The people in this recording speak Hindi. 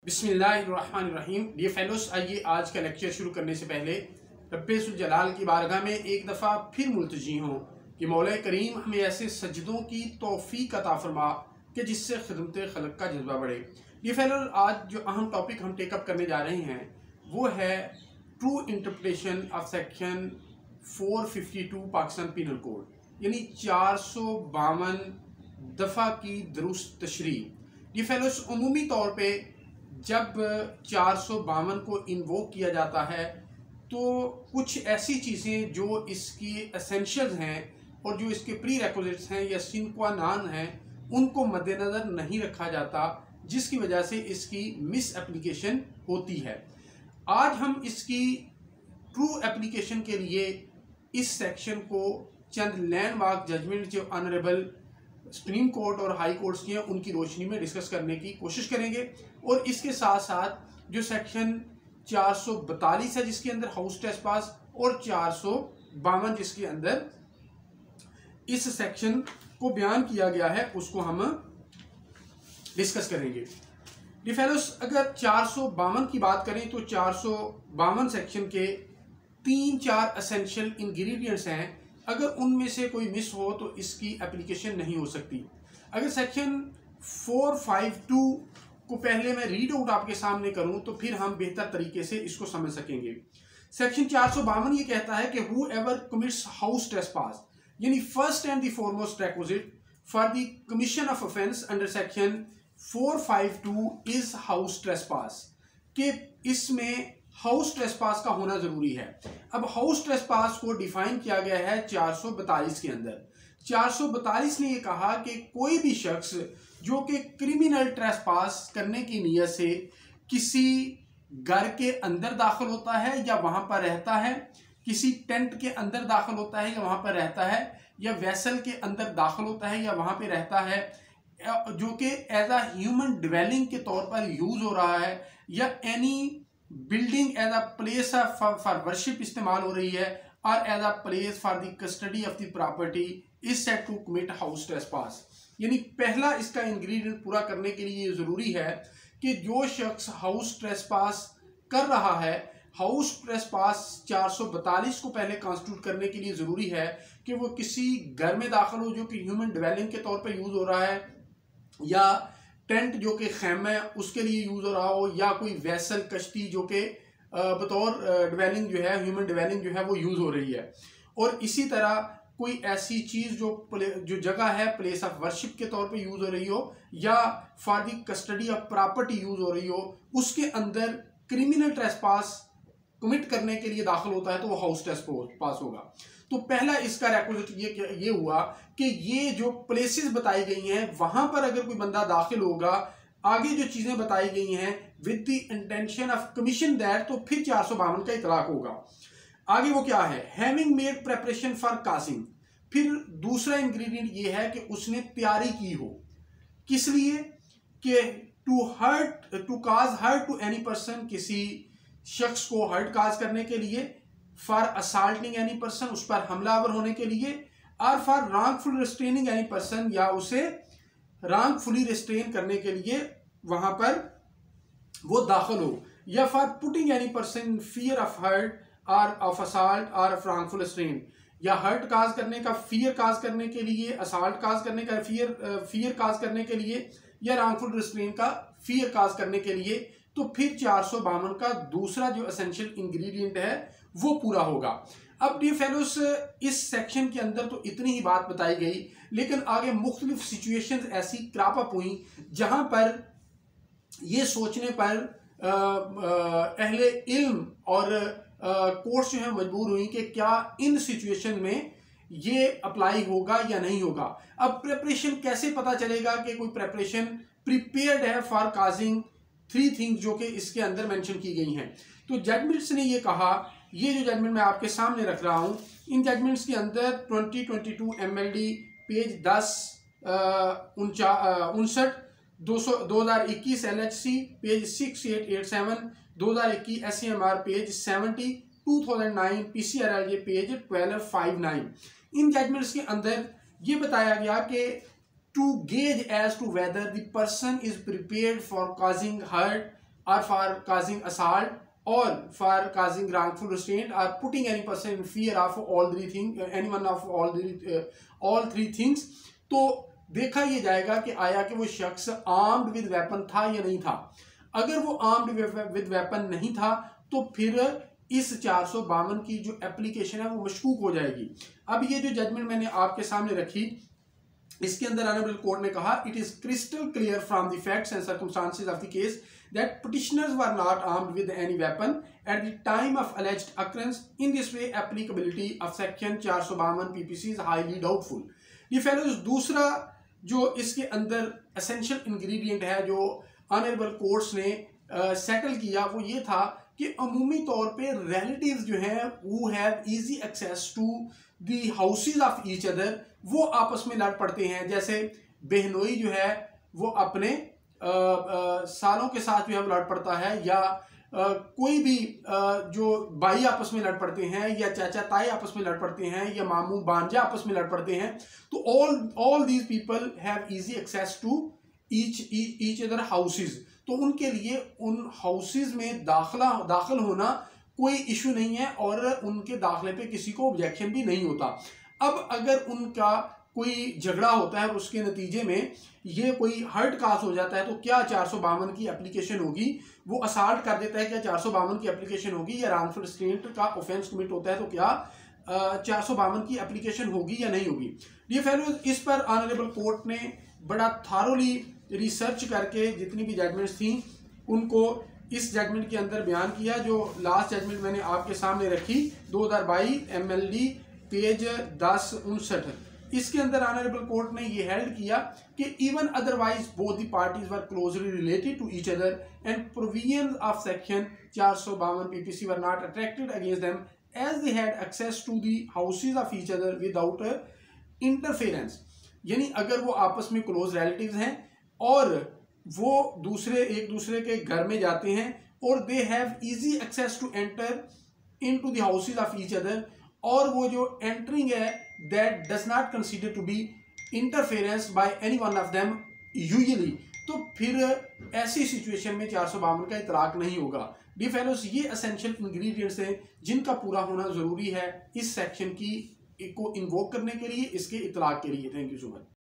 बिस्मिल्लाहिर्रहमानिर्रहीम। डियर फेलोस, आइए आज का लेक्चर शुरू करने से पहले रब्बुल जलाल की बारगाह में एक दफ़ा फिर मुल्तजी हों कि मौला करीम हमें ऐसे सजदों की तौफीक अता फरमा कि जिससे खिदमत खलक का जज्बा बढ़े। डियर फेलोस, आज जो अहम टॉपिक हम टेकअप करने जा रहे हैं वो है true interpretation of section 452 Pakistan penal code, यानी 452 दफ़ा की दुरुस्त तशरीह। डियर फेलोस, उमूमी तौर पर जब 452 को इन्वोक किया जाता है तो कुछ ऐसी चीज़ें जो इसकी एसेंशियल्स हैं और जो इसके प्री रेक्विजिट्स हैं या सिन क्वा नॉन हैं उनको मद्देनज़र नहीं रखा जाता, जिसकी वजह से इसकी मिस एप्लीकेशन होती है। आज हम इसकी ट्रू एप्लीकेशन के लिए इस सेक्शन को चंद लैंडमार्क जजमेंट जो ऑनरेबल सुप्रीम कोर्ट और हाई कोर्ट्स की हैं उनकी रोशनी में डिस्कस करने की कोशिश करेंगे, और इसके साथ साथ जो सेक्शन 442 है जिसके अंदर हाउस ट्रेसपास और 452 जिसके अंदर इस सेक्शन को बयान किया गया है उसको हम डिस्कस करेंगे। डिफेलोस, अगर 452 की बात करें तो 452 सेक्शन के 3-4 एसेंशियल इंग्रेडिएंट्स हैं। अगर उनमें से कोई मिस हो तो इसकी एप्लीकेशन नहीं हो सकती। अगर सेक्शन 452 को पहले मैं रीड आउट आपके सामने करूं तो फिर हम बेहतर तरीके से इसको समझ सकेंगे। सेक्शन 452 ये कहता है कि whoever commits house trespass, यानी first and the foremost requisite for the commission of offense under section 452 is house trespass, के इसमें हाउस ट्रेसपास का होना जरूरी है। अब हाउस ट्रेसपास को डिफाइन किया गया है 442 के अंदर। 442 ने यह कहा कि कोई भी शख्स जो कि क्रिमिनल ट्रेसपास करने की नीयत से किसी घर के अंदर दाखिल होता है या वहां पर रहता है, किसी टेंट के अंदर दाखिल होता है या वहां पर रहता है, या वेसल के अंदर दाखिल होता है या वहां पर रहता है, जो कि एज अ ह्यूमन डिवेलिंग के तौर पर यूज हो रहा है, या any building as a place for worship इस्तेमाल हो रही है, और as a place for the custody of the property is set to commit house trespass. यानी पहला इसका इंग्रेडिएंट पूरा करने के लिए जरूरी है कि जो शख्स हाउस ट्रेसपास कर रहा है, हाउस ट्रेसपास 442 को पहले कॉन्स्टिट्यूट करने के लिए जरूरी है कि वो किसी घर में दाखिल हो जो कि ह्यूमन डिवेलिंग के तौर पर यूज हो रहा है, या टेंट जो कि खैमा है उसके लिए यूज हो रहा हो, या कोई वेसल कश्ती जो कि बतौर डिवेलिंग जो है ह्यूमन डिवेलिंग जो है वो यूज हो रही है, और इसी तरह कोई ऐसी चीज जो जगह है प्लेस ऑफ वर्शिप के तौर पे यूज हो रही हो, या for the custody of property use हो रही हो, उसके अंदर क्रिमिनल ट्रेसपास कमिट करने के लिए दाखिल होता है तो वो हाउस ट्रेसपास होगा। तो पहला इसका रिक्विजिट ये हुआ कि ये जो प्लेसेस बताई गई हैं वहां पर अगर कोई बंदा दाखिल होगा, आगे जो चीजें बताई गई हैं with the intention of commission that, तो फिर 452 का इतलाक होगा। आगे वो क्या है, having made preparation for causing. फिर दूसरा इंग्रेडिएंट ये है कि उसने तैयारी की हो, किस लिए, कि to cause hurt to any person, किसी शख्स को हर्ट काज करने के लिए, फॉर असल्टिंग एनी पर्सन, उस पर हमलावर होने के लिए, और for wrongful restraining any person, या उसे रॉन्गफुली रिस्ट्रेन करने के लिए वहां पर वो दाखिल हो, या for putting any person fear of hurt और ऑफ असल्ट और रॉन्गफुल रिस्ट्रेन, या हर्ट काज करने का फियर काज करने के लिए, असल्ट काज करने का फियर काज करने के लिए, या रॉन्गफुल रिस्ट्रेन का फियर काज करने के लिए, तो फिर 452 का दूसरा जो एसेंशियल इंग्रेडिएंट है वो पूरा होगा। अब डियर फेलोस, इस सेक्शन के अंदर तो इतनी ही बात बताई गई, लेकिन आगे मुख्तलिफ सिचुएशंस ऐसी क्रॉप अप हुई जहां पर ये सोचने पर अहले इल्म और कोर्ट्स जो है मजबूर हुई कि क्या इन सिचुएशन में ये अप्लाई होगा या नहीं होगा। अब प्रेपरेशन कैसे पता चलेगा कि कोई प्रेपरेशन प्रिपेयर्ड है फॉर काजिंग 3 थिंग्स जो कि इसके अंदर मेंशन की गई हैं। तो जजमेंट्स ने ये कहा, ये जो जजमेंट मैं आपके सामने रख रहा हूं, इन जजमेंट्स के अंदर 2022 MLD page 10 59, 2021 LHC page 6887, 2021 SCMR page 70, 2009 PCRLJ page 1259। इन जजमेंट्स के अंदर ये बताया गया कि to gauge as to whether the person is prepared for causing hurt or for causing assault or for causing wrongful restraint or putting any person in fear of all three things, any one of all three things, तो देखा ये जाएगा कि आया कि वो शख्स आर्म्ड विद वेपन था या नहीं था। अगर वो आर्म्ड विद वेपन नहीं था तो फिर इस 452 की जो एप्लीकेशन है वो मशकूक हो जाएगी। अब ये जो जजमेंट मैंने आपके सामने रखी, इसके अंदर ऑनरेबल कोर्ट ने कहा it is crystal clear from the facts and circumstances of the case that petitioners were not armed with any weapon at the time of alleged occurrence. In this way, applicability of section 452 PPC is highly doubtful. ये फेलोज दूसरा जो इसके अंदर एसेंशियल इंग्रेडिएंट है जो ऑनरेबल कोर्ट्स ने सेटल किया वो ये था कि अमूमी तौर पे रिलेटिव्स जो हैं वो have easy access to the houses of each other, वो आपस में लड़ पड़ते हैं। जैसे बहनोई जो है वो अपने सालों के साथ भी अब लड़ पड़ता है, या कोई भी जो भाई आपस में लड़ पड़ते हैं, या चाचा ताई आपस में लड़ पड़ते हैं, या मामू बांजा आपस में लड़ पड़ते हैं, तो all these people have easy access to each other houses. तो उनके लिए उन हाउसेज में दाखिल होना कोई इशू नहीं है और उनके दाखिले पे किसी को ऑब्जेक्शन भी नहीं होता। अब अगर उनका कोई झगड़ा होता है और उसके नतीजे में ये कोई हर्ट कास हो जाता है तो क्या 452 की एप्लीकेशन होगी? वो असाल्ट कर देता है, क्या 452 की एप्लीकेशन होगी? या रॉन्गफुल रिस्ट्रेंट का ऑफेंस कमिट होता है तो क्या 452 की एप्लीकेशन होगी या नहीं होगी? ये फेलोज, इस पर ऑनरेबल कोर्ट ने बड़ा थारोली रिसर्च करके जितनी भी जजमेंट्स थी उनको इस जजमेंट के अंदर बयान किया। जो लास्ट जजमेंट मैंने आपके सामने रखी 2022 MLD पेज 1059, इसके अंदर ऑनरेबल कोर्ट ने ये हेल्ड किया कि even otherwise both the parties were closely related to each other and provisions of section 452 PPC were not attracted against them as they had access to the houses of each other without interference. यानी अगर वो आपस में क्लोज रिलेटिव्स हैं और वो एक दूसरे के घर में जाते हैं और they have easy access to enter into the houses of each other, और वो जो एंटरिंग है that does not consider to be interference by any one of them usually, तो फिर ऐसी सिचुएशन में 452 का इतलाक नहीं होगा। डी फेलोस, ये एसेंशियल इंग्रेडिएंट्स हैं जिनका पूरा होना जरूरी है इस सेक्शन की को इन्वोक करने के लिए, इसके इतलाक के लिए। Thank you so much.